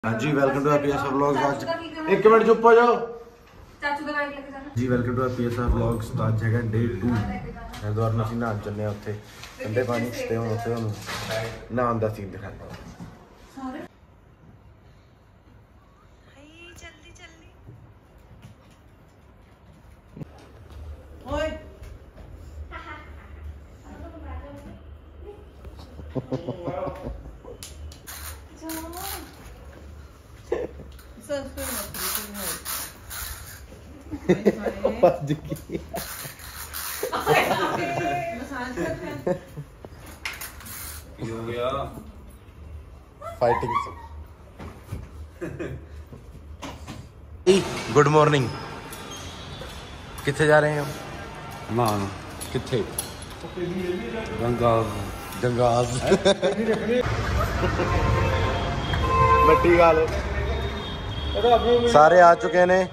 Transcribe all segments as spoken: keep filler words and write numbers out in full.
हाँ जी, welcome to PSR vlogs. आज एक मिनट चुप हो जाओ जी। Welcome to PSR vlogs. तो आज है डे टू हरिद्वार में। नहान चलने उत्थे ठंडे पानी ते हुण उत्थे हुण नहान दा सीन दिखाना। जल्दी जल्दी ओए फाइटिंग। Good morning. किथे जा रहे हैं हम? मान किथे? गंगाज गंगाज बट्टी गाल सारे आ चुके ने।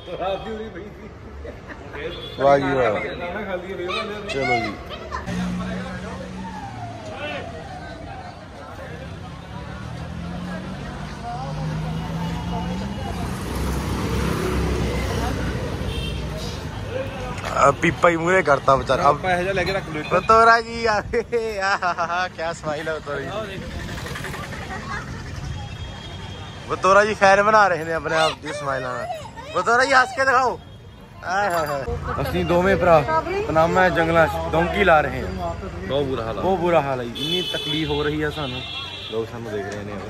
वाह जी वाह। चलो जी। पीपा ही मुझे करता बेचारा। अब पैसे लेके रख लो। बतौरा जी यार क्या स्माइल है बतौरा जी। बतौरा जी फैन बना रहे हैं अपने आप की स्माइल। बतौरा जी हंस के दिखाओ। असली दोवें भरा पनामा जंगल डोंकी ला रहे हैं। बहुत बुरा हाल बहुत बुरा हाल है। इन्नी तकलीफ हो रही है सानू। लोग सानू देख रहे हैं।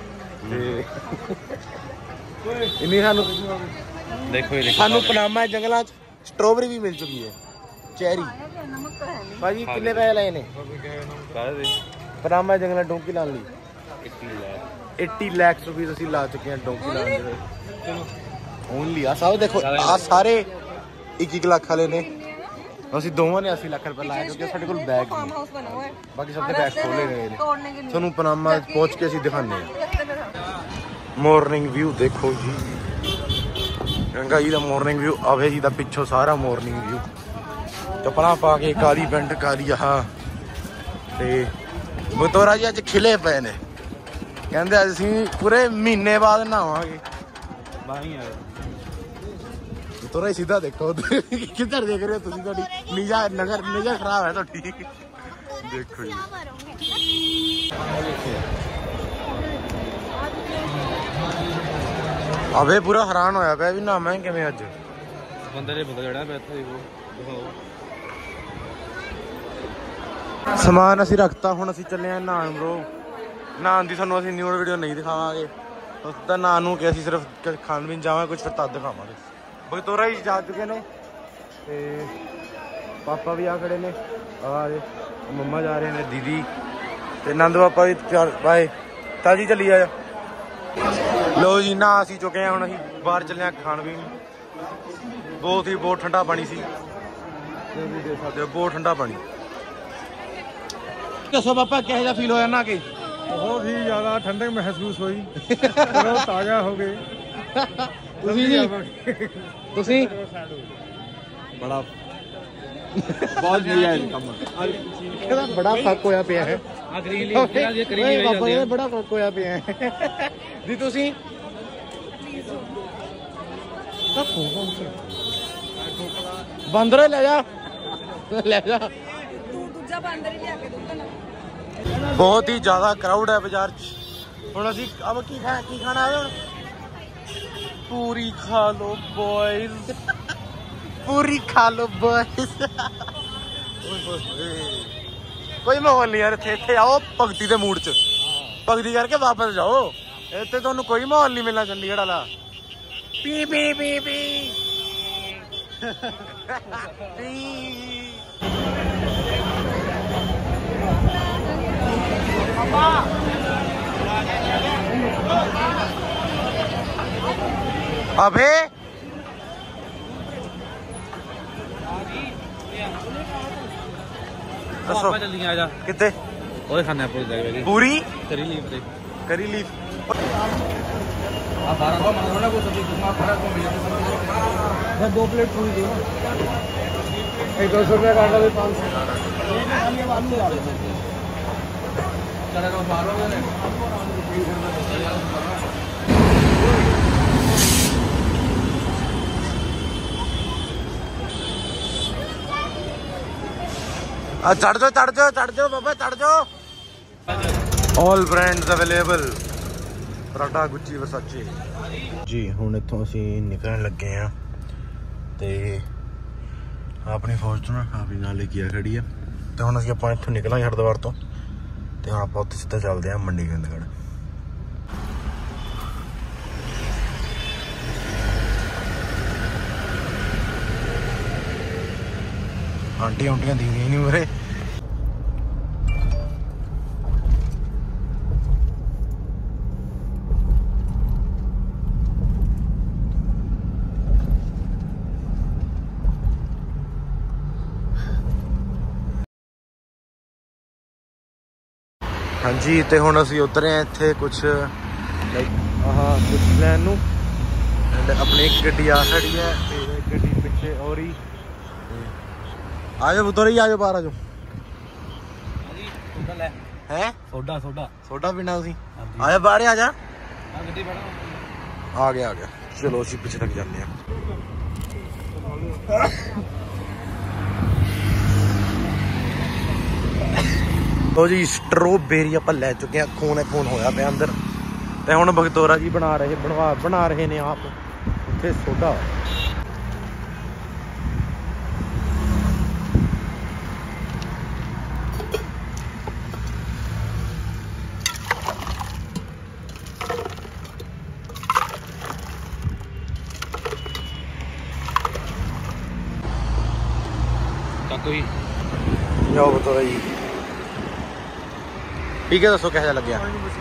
इन्नी सानू देखो सानू पनामा जंगल स्ट्रॉबेरी भी मिल चुकी है। चेरी भाजी कितने पैसे लाए ने? पनामा जंगल डोंकी लाने ली अस्सी लाख रुपए ਅਸੀਂ ਲਾ ਚੁੱਕੇ ਹਾਂ ਡੋਂਕੀ ਲਾਉਣ ਦੇ। ਓਨਲੀ ਆ ਸਭ ਦੇਖੋ ਆ ਸਾਰੇ ਇੱਕ ਇੱਕ ਲੱਖ ਵਾਲੇ ਨੇ। ਅਸੀਂ ਦੋਵਾਂ ਨੇ अस्सी ਲੱਖ ਰੁਪਏ ਲਾਇਆ ਕਿਉਂਕਿ ਸਾਡੇ ਕੋਲ ਬੈਗ ਨਹੀਂ। ਬਾਕੀ ਸਭ ਦੇ ਬੈਗ ਖੋਲੇ ਗਏ ਨੇ। ਤੁਹਾਨੂੰ ਪਨਾਮਾ ਪਹੁੰਚ ਕੇ ਅਸੀਂ ਦਿਖਾਉਂਦੇ ਹਾਂ। ਮਾਰਨਿੰਗ ਵਿਊ ਦੇਖੋ ਜੀ। ਗੰਗਾ ਜੀ ਦਾ ਮਾਰਨਿੰਗ ਵਿਊ। ਆਵੇ ਜੀ ਦਾ ਪਿੱਛੋਂ ਸਾਰਾ ਮਾਰਨਿੰਗ ਵਿਊ। ਚੱਪਲਾਂ ਪਾ ਕੇ ਕਾਲੀ ਪੈਂਟ ਕਾਲੀ ਆਹ ਤੇ ਬਤੌਰਾ ਜੀ ਅੱਜ ਖਿਲੇ ਪਏ ਨੇ। ਕਹਿੰਦੇ ਅਸੀਂ ਪੂਰੇ ਮਹੀਨੇ ਬਾਅਦ ਨਹਾਵਾਂਗੇ। ਬਤੌਰਾ ਸਿੱਧਾ ਦੇਖੋ ਕਿੱਧਰ ਦੇਖ ਰਹੇ ਹੋ ਤੁਸੀਂ? ਤੁਹਾਡੀ ਨਿਜਾ ਨਜ਼ਰ ਨਜ਼ਰ ਖਰਾਬ ਹੈ ਤੁਹਾਡੀ। ਦੇਖੋ ਜੀ ਅਵੇ ਪੂਰਾ ਹੈਰਾਨ ਹੋਇਆ ਪਿਆ ਵੀ ਨਹਾਵਾਂ ਕਿਵੇਂ ਅੱਜ। ਬੰਦੇ ਨੇ ਬੰਦਾ ਜਿਹੜਾ ਬੈਠਾ ਦੇਖੋ ਦਿਖਾਓ। ਸਮਾਨ ਅਸੀਂ ਰੱਖਤਾ। ਹੁਣ ਅਸੀਂ ਚੱਲੇ ਆ ਨਹਾਣ ਬਰੋ। ਨਹਾਣ ਦੀ ਤੁਹਾਨੂੰ ਅਸੀਂ ਨਿਊ ਵੀਡੀਓ ਨਹੀਂ ਦਿਖਾਵਾਂਗੇ। ਉਸ ਦਾ ਨਹਾਣ ਨੂੰ ਕਿ ਅਸੀਂ ਸਿਰਫ ਖਾਣ ਪੀਣ ਜਾਵਾਂਗੇ ਕੁਝ ਫਿਰ ਤਦ ਦਿਖਾਵਾਂਗੇ। ਬਤੌਰਾ ਹੀ ਜਾ ਚੁੱਕੇ ਨੇ ਤੇ ਪਾਪਾ ਵੀ ਆ ਖੜੇ ਨੇ। ਆ ਮੰਮਾ ਜਾ ਰਹੇ ਨੇ ਦੀਦੀ ਤੇ ਨੰਦ ਪਾਪਾ ਵੀ ਬਾਏ ਤਾਜੀ ਚੱਲੀ ਆ। ਲੋ ਜੀ ਨਾ ਅਸੀਂ ਚੁੱਕੇ ਹਾਂ। ਹੁਣ ਅਸੀਂ ਬਾਹਰ ਚੱਲੇ ਹਾਂ ਖਾਣ ਪੀਣ। ਬਹੁਤ ਹੀ ਬਹੁਤ ਠੰਡਾ ਪਾਣੀ ਸੀ। ਦੇਖ ਸਕਦੇ ਹੋ ਬਹੁਤ ਠੰਡਾ ਪਾਣੀ। ਦੱਸੋ ਪਾਪਾ ਕਿਹੋ ਜਿਹਾ ਫੀਲ ਹੋਇਆ ਨਾ ਕਿ? बहुत ही ज्यादा ठंडक महसूस हुई। ताजा हो गए। ਤੁਸੀਂ ਜੀ ਤੁਸੀਂ ਬੜਾ ਬਹੁਤ ਮਜ਼ਾ ਆਇਆ ਕੰਮ। ਇਹਦਾ ਬੜਾ ਫਰਕ ਹੋਇਆ ਪਿਆ ਹੈ। ਪਾਪਾ ਇਹਦਾ ਬੜਾ ਫਰਕ ਹੋਇਆ ਪਿਆ ਹੈ ਜੀ। ਤੁਸੀਂ ਬਾਂਦਰ ਲੈ ਜਾ ਲੈ ਜਾ। ਦੂਜਾ ਬਾਂਦਰ ਹੀ ਲਿਆ ਕੇ ਦੋ ਨਾ। बहुत ही ज्यादा क्राउड है बाजार च। ਹੁਣ ਅਸੀਂ अब की खा की खाना है? पूरी खा लो बॉयज। पूरी खा लो बॉयज। कोई माहौल नहीं यार। इत्थे इत्थे आओ भगती दे मूड च भगती करके वापस जाओ। इत्थे तुहानू कोई माहौल नहीं मिलना चंडीगढ़ वाला। पी पी पी पी पी। अबे दसो जल्दी आ जा। कितने ओए खाने पूरी जाएगी पूरी करी लीफ दे करी लीफ। दो प्लेट पूरी दो। एक दो सौ रुपया काटा भी पाँच सौ। चढ़ जाओ चढ़ जाओ चढ़ जाओ बाबा चढ़ जाओ। All brands available Prada Gucci Versace जी। हुण इत्थों असीं निकलण लगे हैं ते अपनी फॉर्चूनर अपनी नाल लेके आ खड़ी है ते हुण असीं आपां इत्थों निकलांगे हरिद्वार तो ते हुण आपां उत्थे सीधा चलदे हां मंडी गोबिंदगढ़। आंटी आंटियां दिखदियां नहीं मेरे। हाँ जी तो हुण असीं उतरे हैं इत्थे कुछ लाइक आह कुछ लैन नूं एंड अपनी एक गड्डी आ खड़ी है ते गड्डी पिछे और ही आ जाओ पुत्तर ही आ जाओ बाहर आ जाओ। है सोडा सोडा सोडा पीना तुसीं आ जा बाहर आ जा। गड्डी बैठा आ गया आ गया चलो असीं पिछे तक जाने हैं। तो जी स्ट्रॉबेरी आप लै चुके हैं खून खून होया पे अंदर ते हुण भगतौरा जी बना रहे बनवा बना रहे ने आप उत्थे सोडा। कोई जाओ भगतौरा जी ठीक है दसो कैसा लग्या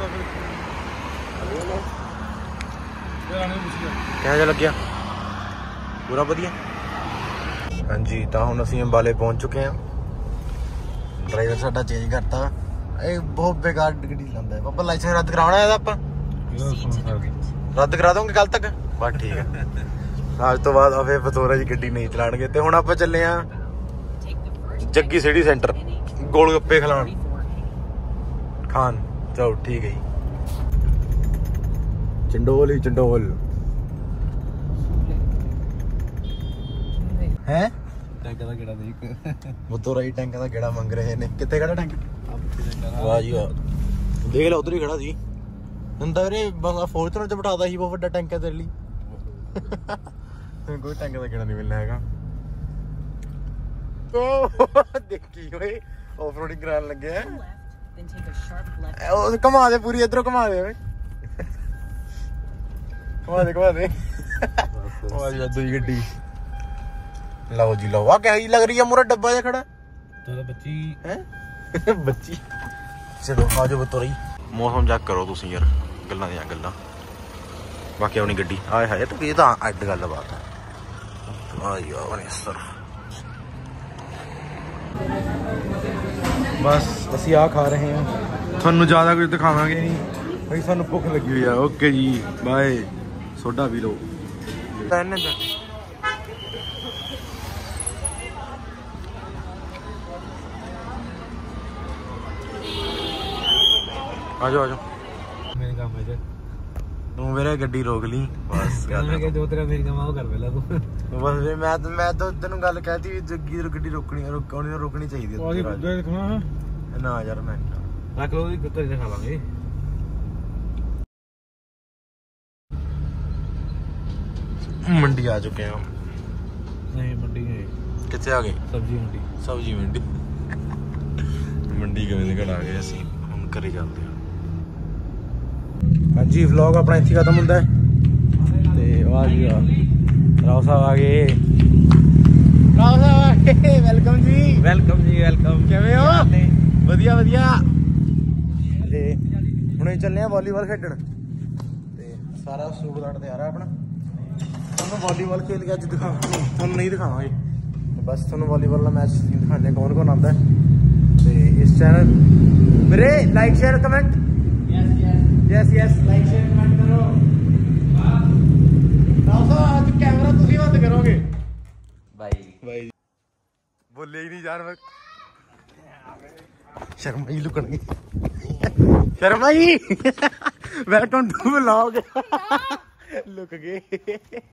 कैसा लग्या पूरा वधिया। हाँ जी तो हुण असीं अंबाले पहुंच चुके हैं। ड्राइवर साडा चेंज करता ये बहुत बेकार गड्डी चलांदा है। पापा लाइसेंस रद्द करवाना है आपां रद्द करा दोगे कल तक बस ठीक है। आज तो बाद फिर भगतौरा जी गड्डी नहीं चलाणगे ते हुण आपां चले आ जग्गी सिटी सेंटर गोलगप्पे खिलाण खान। चलो ठीक है जी चंडोल ही चंडोल है टैंक दा गेड़ा देख भगतौरा जी टैंक दा गेड़ा मंग रहे ने। कित्थे खड़ा टैंक वाह जी वाह देख लो उधर ही खड़ा सी नंदा रे बस फॉर्चूनर च बिठादा ही बहुत बड़ा टैंक है तेरे लिए। कोई टैंक दा गेड़ा नहीं मिलना हैगा। देखी ओए ऑफ रोडिंग कराने लगे हैं। घुमा दे पूरी इधरों घुमा दे घुमा दे घुमा दे दूई गड्डी लो जी लो। आ क्या लग रही है मुरा डब्बा जा खड़ा तो बच्ची है बच्ची। चलो आ जाओ भगतौरा जी मौसम चेक करो तुसीं यार गल्लां दियां गल्लां बाकी अपनी गड्डी आए हाए तो ये तो अड्ड गल बात है। आई अपने सर बस असी आ खा रहे हैं थानू ज़्यादा कुछ दिखावांगे नहीं भाई सानू भुख लगी हुई है। ओके जी बाय सोडा पी लो। आ जाओ आ जाओ मेरे काम है तू मेरे गड्डी रोक ली बस मैं जो तेरा मेरी काम कर पहला तू बस मैं तो मैं तो तेन गल कहती जग्गी गड्डी रोकनी रोकनी रोकनी चाहिए ना यार मैं रख लो कुत्ते खा लांगे। मंडी आ चुके हैं हम। नहीं मंडी है कितने आ गए सब्जी मंडी सब्जी मंडी मंडी गोबिंदगढ़ आ गए असीं हम घरे चलते हैं। हाँ जी व्लॉग अपना इत्थे खत्म होंदा है ते वाह जी वाह राव साहब आ गए राव साहब आ गए वेलकम जी वेलकम जी वेलकम किवें हो वधिया वधिया ते हुणे चलने आ वॉलीबॉल खेडण ते सारा सूट साट तैयार है अपना ਤੁਹਾਨੂੰ वॉलीबॉल खेल के अज दिखा ਤੁਹਾਨੂੰ नहीं दिखावांगे बस ਤੁਹਾਨੂੰ वॉलीबॉल का मैच दिखाने कौन कौन आता है ते इस चैनल मेरे like share comment yes yes like share comment करो। आज कैमरा तुसी बंद करोगे भाई भाई बोले ही नहीं यार मैं शर्मा ही लुकण गई शर्मा ही वेलकम टू व्लॉग लुक गए।